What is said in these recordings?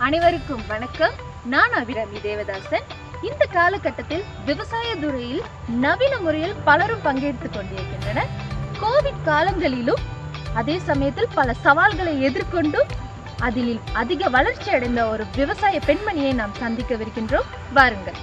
அனைவருக்கும் வணக்கம். நான் அபிராமி தேவதாசன். இந்த காலகட்டத்தில் விவசாய துறையில் நவீன முறையில் பலரும் பங்கெடுத்துக் கொண்டிருக்கின்றனர். கோவிட் காலங்களிலும் அதே சமயத்தில் பல சவால்களை எதிர்கொண்டும் அதில் அதிக வளர்ச்சி அடைந்த ஒரு விவசாய பெண்மணியை நாம் சந்திக்கவிருக்கின்றோம். வாருங்கள்.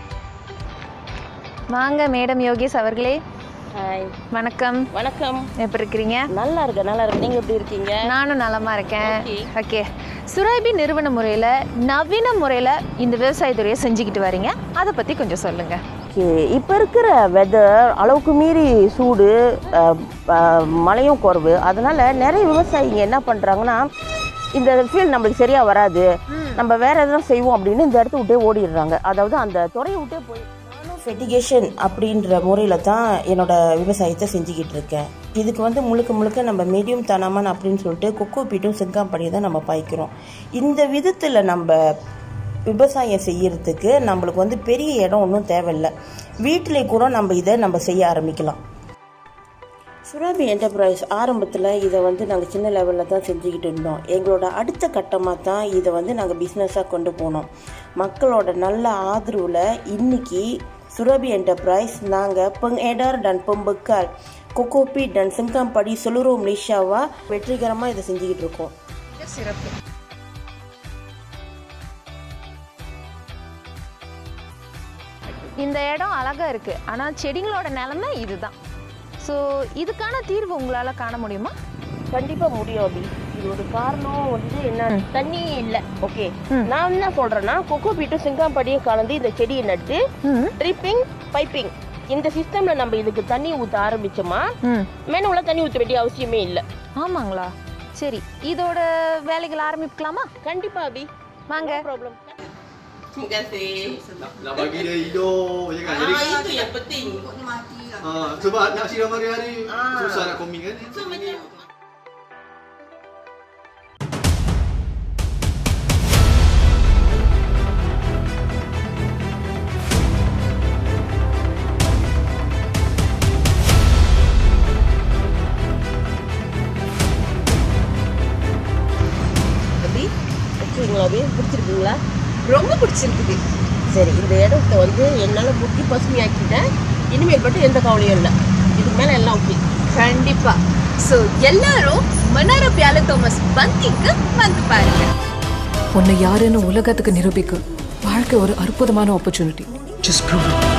வாங்க மேடம் யோகேஷ் அவர்களே. வணக்கம். வணக்கம். எப்படி இருக்கிறீங்க? நல்லா இருக்கேன். நீங்க எப்படி இருக்கீங்க? நானும் நலமா இருக்கேன். ஓகே. சுராபி நிறுவன முறையில் நவீன முறையில் இந்த விவசாயத்துறையை செஞ்சுக்கிட்டு வரீங்க, அதை பற்றி கொஞ்சம் சொல்லுங்கள். ஓகே, இப்போ இருக்கிற வெதர் அளவுக்கு மீறி சூடு, மழையும் குறைவு. அதனால் நிறைய விவசாயிங்க என்ன பண்ணுறாங்கன்னா, இந்த ஃபீல்டு நம்மளுக்கு சரியாக வராது, நம்ம வேறு எதுனா செய்வோம் அப்படின்னு இந்த இடத்த விட்டே ஓடிடுறாங்க. அதாவது அந்த துறையை விட்டே போய் ஃபெர்டிகேஷன் அப்படின்ற முறையில் தான் என்னோட விவசாயத்தை செஞ்சுக்கிட்டு இருக்கேன். இதுக்கு முழுக்க நம்ம மீடியம் தனமன் அப்படின்னு சொல்லிட்டு கொக்கோ பீட்டும் சிங்காம்படியை தான் நம்ம பாய்க்கிறோம். இந்த விதத்தில் நம்ம விவசாயம் செய்யறதுக்கு நம்மளுக்கு பெரிய இடம் ஒன்றும் தேவையில்லை. வீட்டிலே கூட நம்ம செய்ய ஆரம்பிக்கலாம். சுராபி என்டர்பிரைஸ் ஆரம்பத்தில் இதை நாங்கள் சின்ன லெவலில் தான் செஞ்சுக்கிட்டு இருந்தோம். எங்களோட அடுத்த கட்டமாக தான் இதை நாங்கள் பிஸ்னஸாக கொண்டு போனோம். மக்களோட நல்ல ஆதரவில் இன்னைக்கு சுராபி என்டர்பிரைஸ் நாங்கள் பெங்கேடர் டன் பெம்பக்கால் கொக்கோபி டன் சிங்காம்படி செலுரோ மலேசியாவா வெற்றிகரமாக இதை செஞ்சுக்கிட்டு இருக்கோம். சிறப்பு. இந்த இடம் அழகாக இருக்குது, ஆனால் செடிங்களோட நிலைமை இதுதான். ஸோ இதுக்கான தீர்வு உங்களால் காண முடியுமா? கண்டிப்பாக முடியும். அப்படி இது ஒரு காரணம் என்ன, தண்ணி இல்லை. ஓகே, நான் என்ன சொல்கிறேன்னா, கொக்கோ பீட்டும் சிங்காம்படியும் கலந்து இந்த செடியை நட்டு ட்ரிப்பிங் பைப்பிங் இந்த சிஸ்டமில் நம்ம இதுக்கு தண்ணி ஊற்ற ஆரம்பிச்சோமா மேனுவலாக தண்ணி ஊற்ற வேண்டிய அவசியமே இல்லை. ஆமாங்களா? சரி, இதோட வேலைகள் ஆரம்பிக்கலாமா? கண்டிப்பாக அபி, வாங்க. Problem. Terima kasih. Nak bagi dia hidup je kan. Jadi itu yang penting. Sebab nak siram hari-hari susah nak koming kan. So macam Abi, வச்சுருங்களா அபி? பிடிச்சிருக்குங்களா? ரொம்ப பிடிச்சிருக்குது. சரி, இந்த இடத்த என்னால் முட்டி பசுமையாக்கிட்டேன். இனிமேல் மட்டும் எந்த கவலையும் இல்லை. இதுக்கு மேலே எல்லாம் ஓகே. கண்டிப்பா. ஸோ எல்லாரும் மன்னார பியால தோமஸ் பந்திக்கு வந்து பாருங்க. உன்னை யாருன்னு உலகத்துக்கு நிரூபிக்க வாழ்க்கை ஒரு அற்புதமான ஆப்பர்ச்சுனிட்டி. Just prove it.